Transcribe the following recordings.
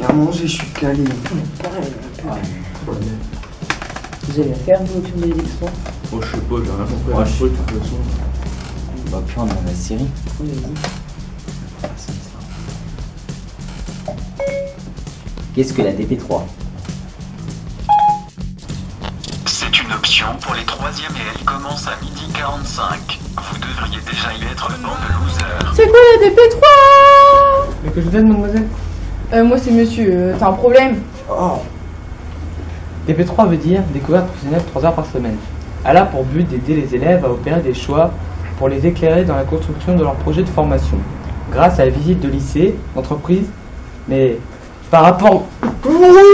à manger, je suis calé. Pareil. Ah, Vous allez la faire, vous, l'option des extras? Moi, je sais pas, j'ai rien compris. Moi, Je sais pas, de toute façon. Bah, puis on a la série. Oui, vas-y. Qu'est-ce que la DP3? C'est une option pour les troisièmes et elle commence à 12h45. Vous devriez déjà y être, bande de losers. C'est quoi la DP3? Mais que je donne, mademoiselle? Moi c'est monsieur, t'as un problème? Oh. DP3 veut dire découverte professionnelle 3 heures par semaine. Elle a pour but d'aider les élèves à opérer des choix pour les éclairer dans la construction de leur projet de formation, grâce à la visite de lycée, d'entreprise, mais par rapport... Ok,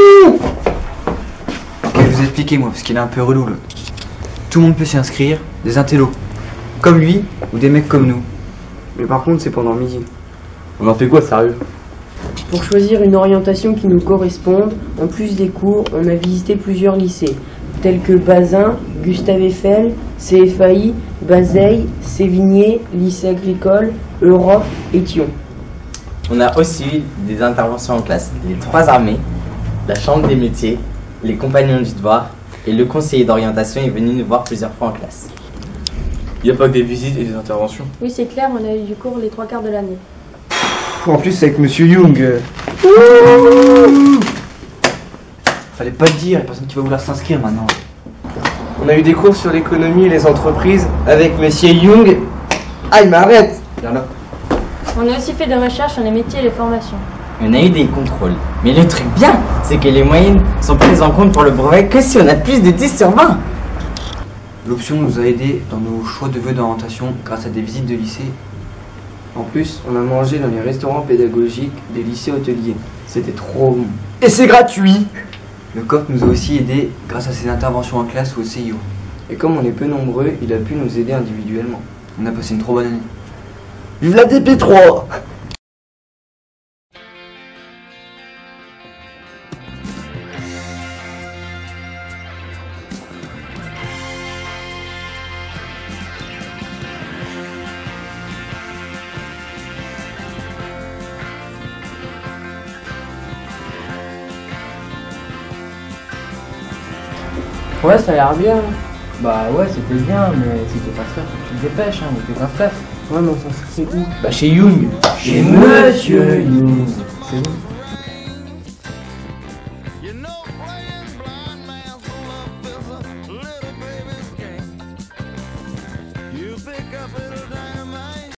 vous expliquez moi, parce qu'il est un peu relou là. Tout le monde peut s'y inscrire, des intellos, comme lui, ou des mecs comme nous. Mais par contre, c'est pendant midi. On en fait quoi, sérieux? Pour choisir une orientation qui nous corresponde, en plus des cours, on a visité plusieurs lycées, tels que Bazin, Gustave Eiffel, CFAI, Bazeilles, Sévigné, Lycée Agricole, Europe et Thion. On a aussi eu des interventions en classe. Les 3 armées, la chambre des métiers, les compagnons du devoir et le conseiller d'orientation est venu nous voir plusieurs fois en classe. Y a pas que des visites et des interventions? Oui, c'est clair, on a eu du cours les 3 quarts de l'année. En plus, avec Monsieur Young. Fallait pas le dire, y'a personne qui va vouloir s'inscrire maintenant. On a eu des cours sur l'économie et les entreprises avec Monsieur Young. Ah, il m'arrête! Viens là. On a aussi fait des recherches sur les métiers et les formations. On a eu des contrôles. Mais le truc bien, c'est que les moyennes sont prises en compte pour le brevet que si on a plus de 10 sur 20. L'option nous a aidés dans nos choix de vœux d'orientation grâce à des visites de lycée. En plus, on a mangé dans les restaurants pédagogiques des lycées hôteliers. C'était trop bon. Et c'est gratuit! Le COP nous a aussi aidés grâce à ses interventions en classe ou au CIO. Et comme on est peu nombreux, il a pu nous aider individuellement. On a passé une trop bonne année. Vive la DP3! Ouais, ça a l'air bien. Bah ouais, c'était bien, mais si t'es pas sûr, faut que tu te dépêches, hein, ou t'es pas stress. Ouais, mais on s'en fout, c'est où? Bah chez Young. Chez Monsieur Young. C'est où?